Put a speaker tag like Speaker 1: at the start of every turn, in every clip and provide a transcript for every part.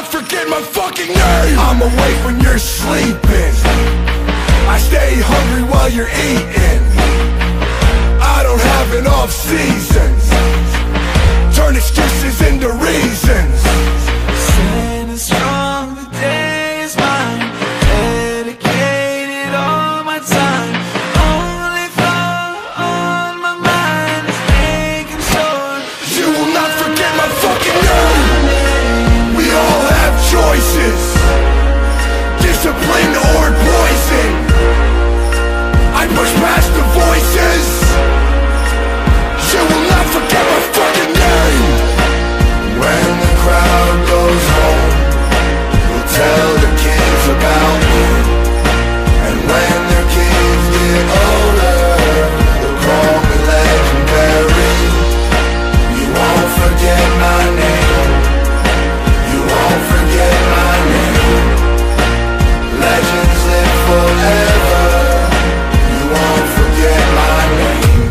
Speaker 1: forget my fucking name. I'm awake when you're sleeping, I stay hungry while you're eating. I don't have an off season, turn excuses into reasons.
Speaker 2: Standing strong, the day is mine. Dedicated all my time. Only thought on my mind is making sure
Speaker 1: you will not forget my fucking name. We all have choices, discipline or poison. I push past the voices. You will not forget my fucking name. When the crowd goes home, we'll tell the kids about me. And when their kids get older, they'll call me legendary. You won't forget my name. You won't forget my name. Legends live forever. You won't forget my name.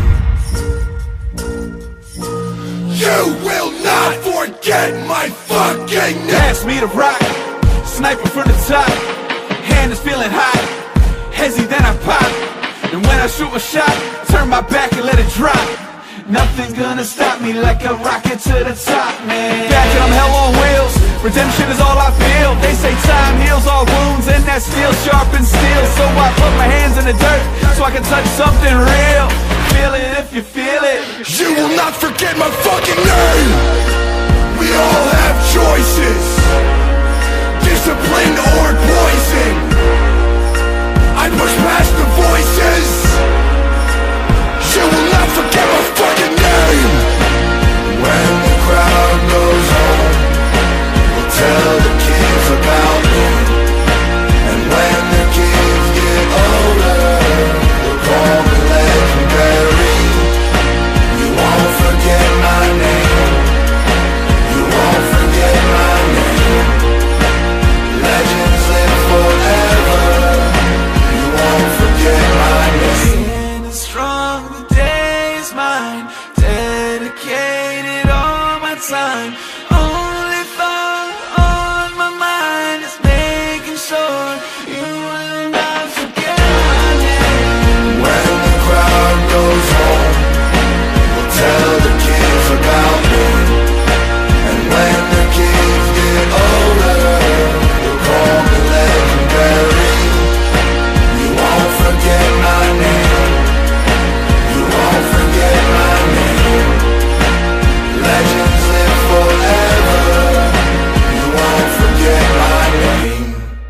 Speaker 1: You will not forget my fucking name.
Speaker 2: pass me the rock, sniper from the top. Hand is feeling hot, hezzy then I pop. And when I shoot a shot, turn my back and let it drop. Nothing's gonna stop me like a rocket to the top, man. Back and I'm hell on wheels, redemption is all I feel. They say time heals all wounds and that steel sharpens steel. So I put my hands in the dirt so I can touch something real. Feel it if you feel it.
Speaker 1: You will not forget my fucking name. We all have choices, discipline or poison. I push past the voices. You will not forget my fucking name. When the crowd goes home, we'll tell the kids about me. And when the kids get older, they'll call me legendary. You won't forget my name. You won't forget my name. Legends live forever. You won't forget my name.
Speaker 2: Standing strong, the day is mine. Dedicated all my time. Only thought on my mind is making sure you will not forget my name.
Speaker 1: When the crowd goes home, we'll tell the kids about me. And when the kids get older, they'll call me legendary. You won't forget my name. You won't forget my name. Legends live forever. You won't forget my name.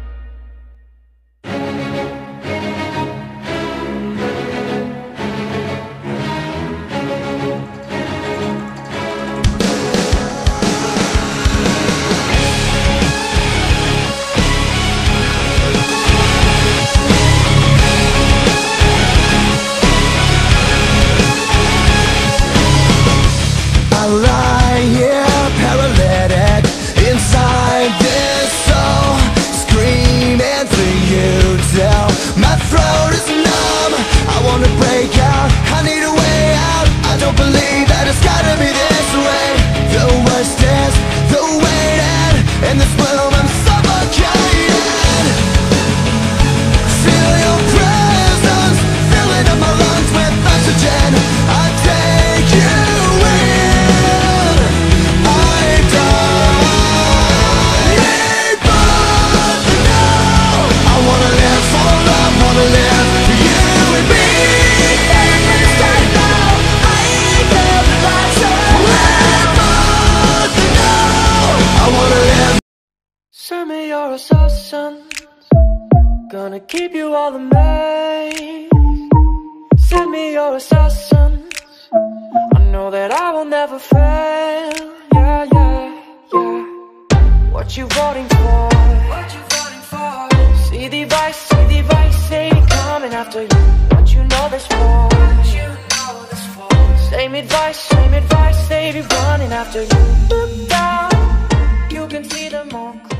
Speaker 3: I lie here paralytic inside this soul, screaming for you till my throat is numb. I wanna break out, I need a way out. I don't believe that it's gotta be this way. The worst is the waiting. In this room I'm suffocated. Feel your presence filling up my lungs with oxygen. I take you in. I die. But now I wanna live for love, wanna live for you and me. I wanna live.
Speaker 4: Send me your assassins, gonna keep you all amazed. Send me your assassins, I know that I will never fail. Yeah, yeah, yeah. What you voting for? What you voting for? See the vice, they coming after you. What you know this for? Same advice, they be running after you. Look down, you can see them all clear.